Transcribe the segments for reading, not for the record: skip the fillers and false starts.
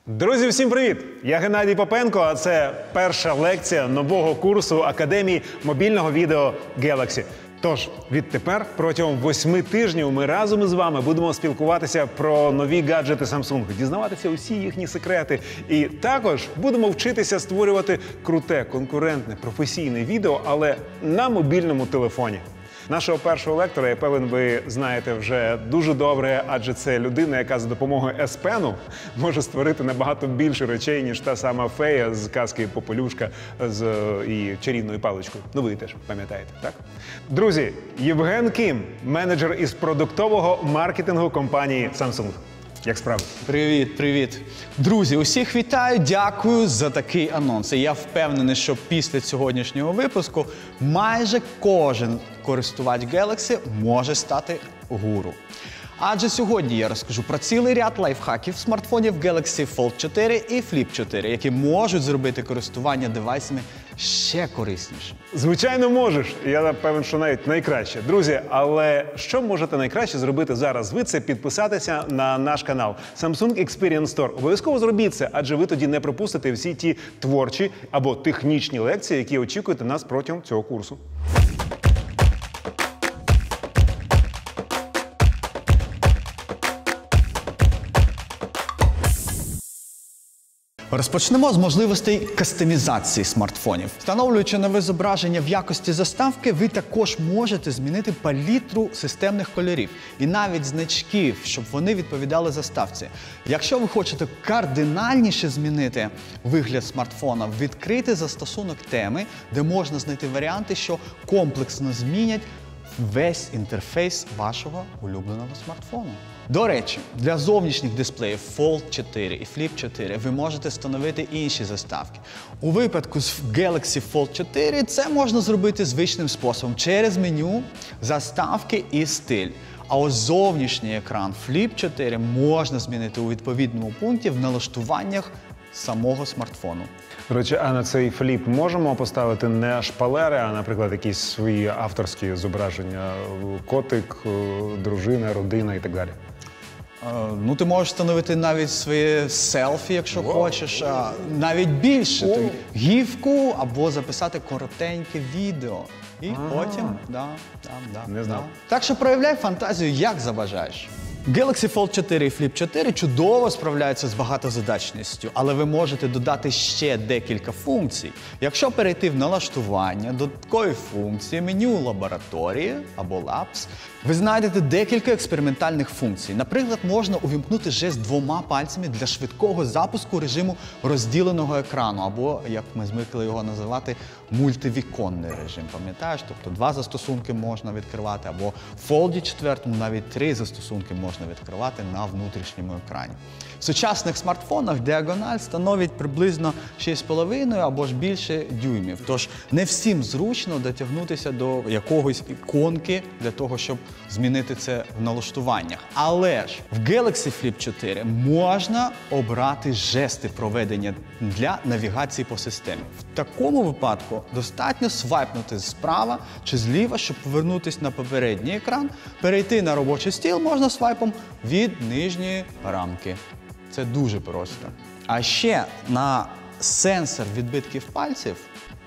Друзі, всім привіт! Я Геннадій Попенко, а це перша лекція нового курсу Академії мобільного відео Galaxy. Тож, відтепер протягом 8 тижнів ми разом із вами будемо спілкуватися про нові гаджети Samsung, дізнаватися усі їхні секрети. І також будемо вчитися створювати круте, конкурентне, професійне відео, але на мобільному телефоні. Нашого першого лектора, я певен, ви знаєте вже дуже добре, адже це людина, яка за допомогою S-Pen може створити набагато більше речей, ніж та сама фея з казки «Попелюшка» і чарівною паличкою. Ну, ви теж пам'ятаєте, так? Друзі, Євген Кім, менеджер із продуктового маркетингу компанії Samsung. Як справи? Привіт, привіт. Друзі, усіх вітаю, дякую за такий анонс. І я впевнений, що після сьогоднішнього випуску майже кожен користувач Galaxy може стати гуру. Адже сьогодні я розкажу про цілий ряд лайфхаків смартфонів Galaxy Fold 4 і Flip 4, які можуть зробити користування девайсами ще кориснішим. Звичайно, можеш. Я певен, що навіть найкраще. Друзі, але що можете найкраще зробити зараз ви, це підписатися на наш канал Samsung Experience Store. Обов'язково зробіть це, адже ви тоді не пропустите всі ті творчі або технічні лекції, які очікуєте нас протягом цього курсу. Розпочнемо з можливостей кастомізації смартфонів. Встановлюючи нове зображення в якості заставки, ви також можете змінити палітру системних кольорів і навіть значків, щоб вони відповідали заставці. Якщо ви хочете кардинальніше змінити вигляд смартфона, відкрийте застосунок теми, де можна знайти варіанти, що комплексно змінять весь інтерфейс вашого улюбленого смартфону. До речі, для зовнішніх дисплеїв Fold 4 і Flip 4 ви можете встановити інші заставки. У випадку з Galaxy Fold 4 це можна зробити звичним способом через меню, заставки і стиль. А ось зовнішній екран Flip 4 можна змінити у відповідному пункті в налаштуваннях самого смартфону. До речі, а на цей фліп можемо поставити не шпалери, а, наприклад, якісь свої авторські зображення? Котик, дружина, родина і так далі. Ну, ти можеш встановити навіть своє селфі, якщо хочеш, навіть більше. Гівку або записати коротеньке відео. І потім, Не знав. Так що проявляй фантазію, як забажаєш. Galaxy Fold 4 і Flip 4 чудово справляються з багатозадачністю, але ви можете додати ще декілька функцій. Якщо перейти в налаштування, додаткові функції, меню лабораторії або Labs, ви знайдете декілька експериментальних функцій. Наприклад, можна увімкнути жест двома пальцями для швидкого запуску режиму розділеного екрану, або, як ми звикли його називати, мультивіконний режим. Пам'ятаєш? Тобто 2 застосунки можна відкривати, або в Fold 4 навіть 3 застосунки можна відкривати на внутрішньому екрані. В сучасних смартфонах діагональ становить приблизно 6,5 або ж більше дюймів. Тож не всім зручно дотягнутися до якогось іконки для того, щоб змінити це в налаштуваннях. Але ж в Galaxy Flip 4 можна обрати жести проведення для навігації по системі. В такому випадку достатньо свайпнути справа чи зліва, щоб повернутися на попередній екран. Перейти на робочий стіл можна свайпом від нижньої рамки. Це дуже просто. А ще на сенсор відбитків пальців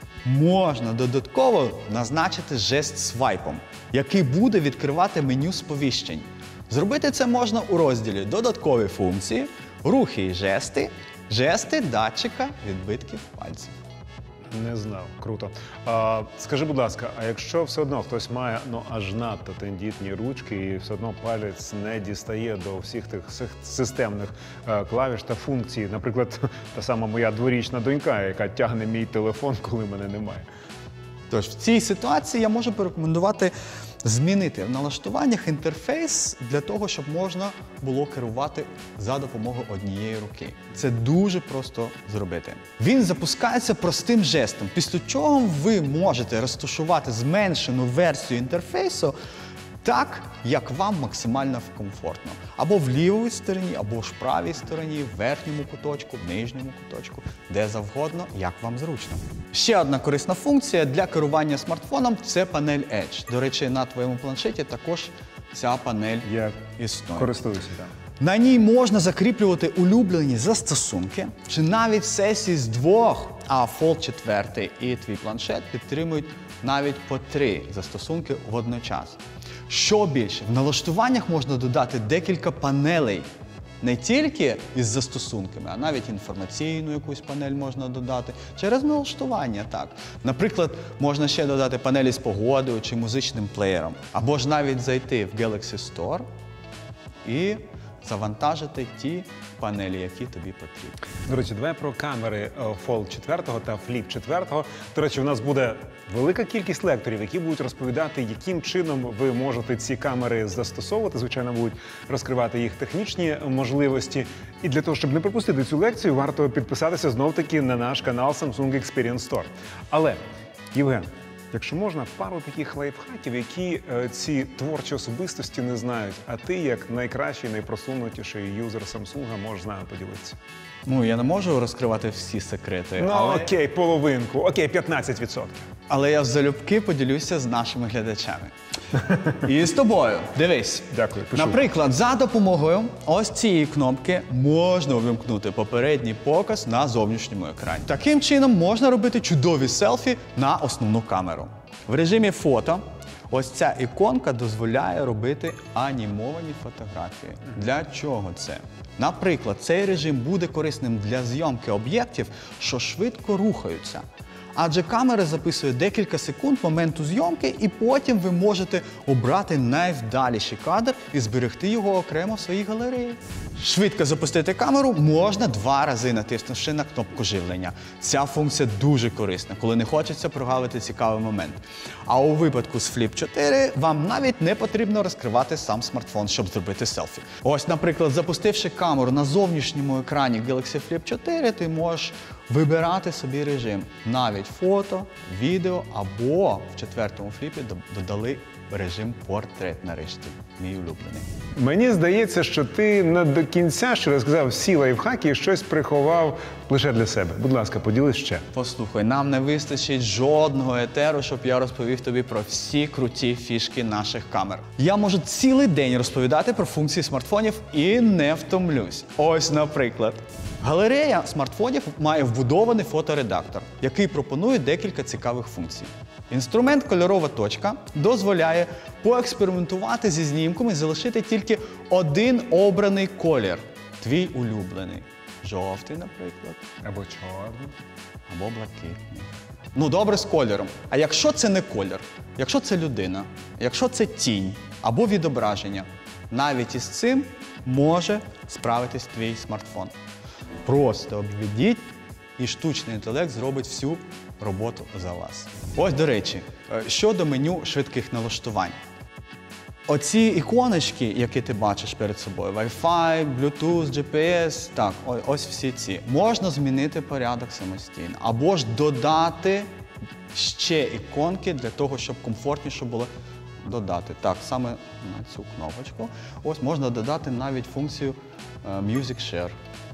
можна додатково назначити жест свайпом, який буде відкривати меню сповіщень. Зробити це можна у розділі «Додаткові функції», «Рухи і жести», «Жести датчика відбитків пальців». Не знав. Круто. Скажи, будь ласка, а якщо все одно хтось має аж надто тендітні ручки і все одно палець не дістає до всіх тих системних клавіш та функцій, наприклад, та сама моя дворічна донька, яка тягне мій телефон, коли мене немає. Тож в цій ситуації я можу порекомендувати змінити в налаштуваннях інтерфейс для того, щоб можна було керувати за допомогою однієї руки. Це дуже просто зробити. Він запускається простим жестом, після чого ви можете розташувати зменшену версію інтерфейсу так, як вам максимально комфортно. Або в лівій стороні, або ж в правій стороні, в верхньому куточку, в нижньому куточку, де завгодно, як вам зручно. Ще одна корисна функція для керування смартфоном – це панель Edge. До речі, на твоєму планшеті також ця панель існує. Користуюся, так. На ній можна закріплювати улюблені застосунки чи навіть сесії з двох, а Fold 4 і твій планшет підтримують навіть по 3 застосунки водночас. Що більше, в налаштуваннях можна додати декілька панелей. Не тільки із застосунками, а навіть інформаційну якусь панель можна додати через налаштування, так. Наприклад, можна ще додати панелі з погодою чи музичним плеєром. Або ж навіть зайти в Galaxy Store і завантажити ті панелі, які тобі потрібні. До речі, давай про камери Fold 4 та Flip 4. До речі, у нас буде велика кількість лекторів, які будуть розповідати, яким чином ви можете ці камери застосовувати. Звичайно, будуть розкривати їх технічні можливості. І для того, щоб не пропустити цю лекцію, варто підписатися знов-таки на наш канал Samsung Experience Store. Але, Євген, якщо можна, пару таких лайфхаків, які ці творчі особистості не знають, а ти, як найкращий, найпросунутіший юзер Samsung, можеш з нами поділитися. Ну, я не можу розкривати всі секрети, Ну, окей, половинку, окей, 15%. але я залюбки поділюся з нашими глядачами. І з тобою. Дивись. Дякую, пишу. Наприклад, за допомогою ось цієї кнопки можна увімкнути попередній показ на зовнішньому екрані. Таким чином можна робити чудові селфі на основну камеру. В режимі фото ось ця іконка дозволяє робити анімовані фотографії. Для чого це? Наприклад, цей режим буде корисним для зйомки об'єктів, що швидко рухаються. Адже камера записує декілька секунд моменту зйомки, і потім ви можете обрати найвдаліший кадр і зберегти його окремо в своїй галереї. Швидко запустити камеру можна 2 рази, натиснувши на кнопку живлення. Ця функція дуже корисна, коли не хочеться прогавити цікавий момент. А у випадку з Flip 4 вам навіть не потрібно розкривати сам смартфон, щоб зробити селфі. Ось, наприклад, запустивши камеру на зовнішньому екрані Galaxy Flip 4, ти можеш вибирати собі режим. Навіть фото, відео або в 4-му фліпі додали режим портрет нарешті. Мій улюблений. Мені здається, що ти не до кінця ще розказав всі лайфхаки і щось приховав лише для себе. Будь ласка, поділись ще. Послухай, нам не вистачить жодного етеру, щоб я розповів тобі про всі круті фішки наших камер. Я можу цілий день розповідати про функції смартфонів і не втомлюсь. Ось, наприклад. Галерея смартфонів має вбудований фоторедактор, який пропонує декілька цікавих функцій. Інструмент «Кольорова точка» дозволяє поекспериментувати зі знімком і залишити тільки один обраний колір. Твій улюблений. Жовтий, наприклад. Або чорний. Або блакитний. Ну, добре з кольором. А якщо це не колір? Якщо це людина? Якщо це тінь? Або відображення? Навіть із цим може справитись твій смартфон. Просто обведіть, і штучний інтелект зробить всю роботу за вас. Ось, до речі, щодо меню швидких налаштувань. Оці іконочки, які ти бачиш перед собою, Wi-Fi, Bluetooth, GPS, так, ось всі ці. Можна змінити порядок самостійно. Або ж додати ще іконки для того, щоб комфортніше було додати. Так, саме на цю кнопочку. Ось можна додати навіть функцію Music Share.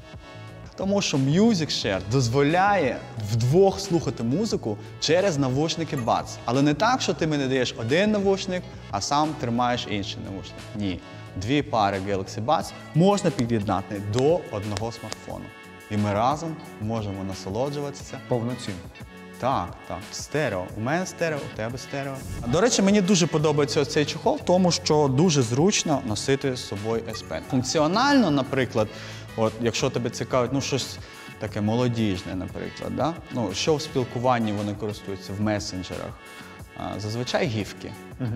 Тому що Music Share дозволяє вдвох слухати музику через навушники Buds. Але не так, що ти мені даєш один навушник, а сам тримаєш інший навушник. Ні. 2 пари Galaxy Buds можна під'єднати до одного смартфону. І ми разом можемо насолоджуватися. Повноцінно. Так, так. Стерео. У мене стерео, у тебе стерео. До речі, мені дуже подобається цей чохол, тому що дуже зручно носити з собою S Pen. Функціонально, наприклад, от, якщо тебе цікавить, щось таке молодіжне, наприклад, да? Що в спілкуванні вони користуються в месенджерах? Зазвичай гіфки.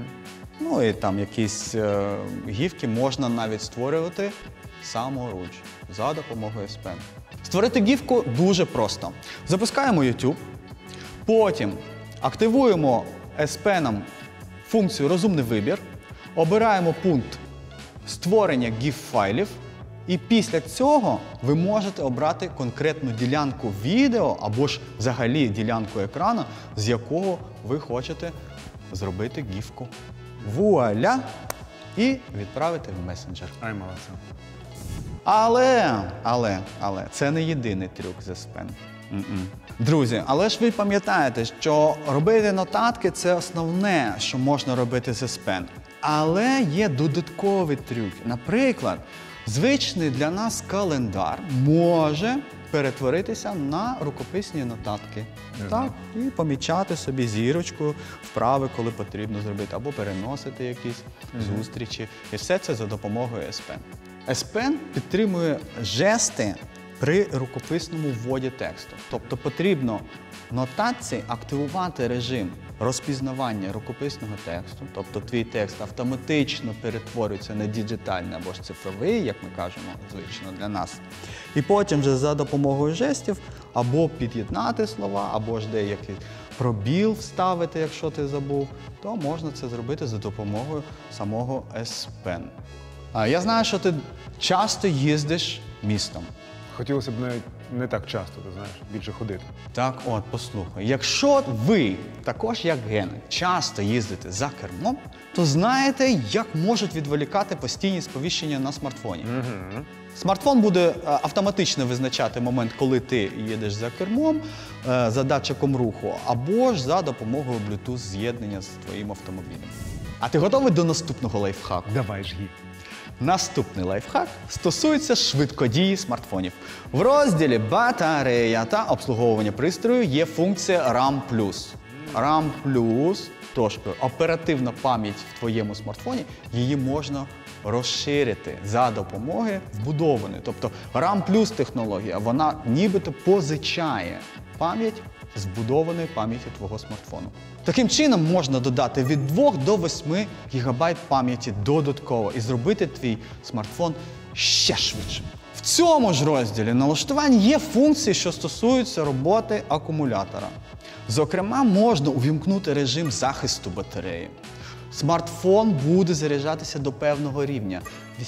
Ну і там якісь гіфки можна навіть створювати саморуч за допомогою S Pen. Створити гіфку дуже просто. Запускаємо YouTube, потім активуємо S Pen функцію «Розумний вибір», обираємо пункт «Створення GIF-файлів», і після цього ви можете обрати конкретну ділянку відео або ж взагалі ділянку екрану, з якого ви хочете зробити гіфку. Вуаля! І відправити в месенджер. Ай, молодця. Але, це не єдиний трюк з S Pen. Друзі, але ж ви пам'ятаєте, що робити нотатки – це основне, що можна робити з S Pen. Але є додаткові трюки. Наприклад, Звичний для нас календар може перетворитися на рукописні нотатки. Так, і помічати собі зірочку, вправи, коли потрібно зробити, або переносити якісь зустрічі. І все це за допомогою S-Pen. S-Pen підтримує жести при рукописному вводі тексту. Тобто потрібно в нотації активувати режим розпізнавання рукописного тексту, тобто твій текст автоматично перетворюється на діджитальний або ж цифровий, як ми кажемо звично для нас. І потім вже за допомогою жестів або під'єднати слова, або ж деякий пробіл вставити, якщо ти забув, то можна це зробити за допомогою самого S-Pen. Я знаю, що ти часто їздиш містом. Хотілося б навіть не так часто, ти знаєш, більше ходити. Так от, послухай, якщо ви, також як Гена, часто їздите за кермом, то знаєте, як можуть відволікати постійні сповіщення на смартфоні. Смартфон буде автоматично визначати момент, коли ти їдеш за кермом, за датчиком руху, або ж за допомогою Bluetooth-з'єднання з твоїм автомобілем. А ти готовий до наступного лайфхаку? Давай ж їй. Наступний лайфхак стосується швидкодії смартфонів. В розділі «Батарея та обслуговування пристрою» є функція RAM+. RAM+, тож оперативна пам'ять в твоєму смартфоні, її можна розширити за допомогою вбудованої. Тобто RAM+ технологія, вона нібито позичає пам'ять з вбудованої пам'яті твого смартфону. Таким чином можна додати від 2 до 8 ГБ пам'яті додатково і зробити твій смартфон ще швидшим. В цьому ж розділі налаштувань є функції, що стосуються роботи акумулятора. Зокрема, можна увімкнути режим захисту батареї. Смартфон буде заряджатися до певного рівня –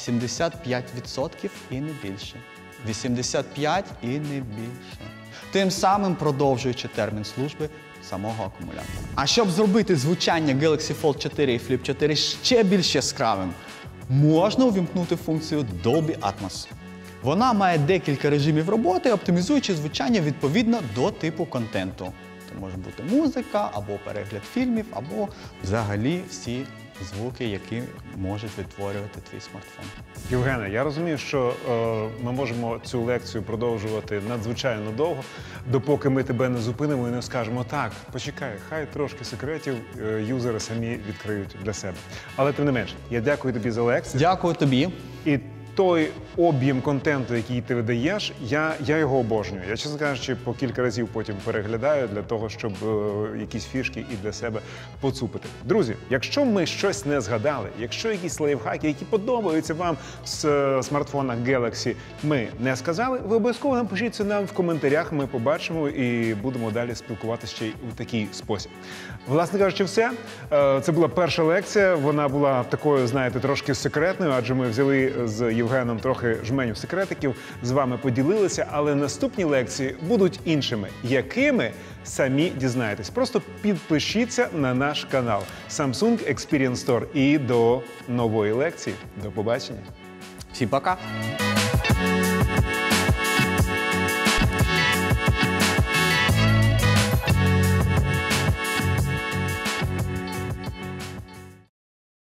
85% і не більше. 85% і не більше. Тим самим продовжуючи термін служби самого акумулятора. А щоб зробити звучання Galaxy Fold 4 і Flip 4 ще більш яскравим, можна увімкнути функцію Dolby Atmos. Вона має декілька режимів роботи, оптимізуючи звучання відповідно до типу контенту. Це може бути музика, або перегляд фільмів, або взагалі всі звуки, які можуть відтворювати твій смартфон. Євгене, я розумію, що ми можемо цю лекцію продовжувати надзвичайно довго, допоки ми тебе не зупинимо і не скажемо: так, почекай, хай трошки секретів юзери самі відкриють для себе. Але тим не менш, я дякую тобі за лекцію. Дякую тобі. І той об'єм контенту, який ти видаєш, я його обожнюю. Я, чесно кажучи, по кілька разів потім переглядаю для того, щоб якісь фішки і для себе поцупити. Друзі, якщо ми щось не згадали, якщо якісь лайфхаки, які подобаються вам з смартфона Galaxy, ми не сказали, ви обов'язково напишіть це нам в коментарях, ми побачимо і будемо далі спілкуватися ще й у такий спосіб. Власне кажучи, все. Це була перша лекція, вона була такою, знаєте, трошки секретною, адже ми взяли з Євгеном трохи жменю секретиків, з вами поділилися, але наступні лекції будуть іншими. Якими? Самі дізнаєтесь. Просто підпишіться на наш канал Samsung Experience Store. І до нової лекції. До побачення. Всім пока!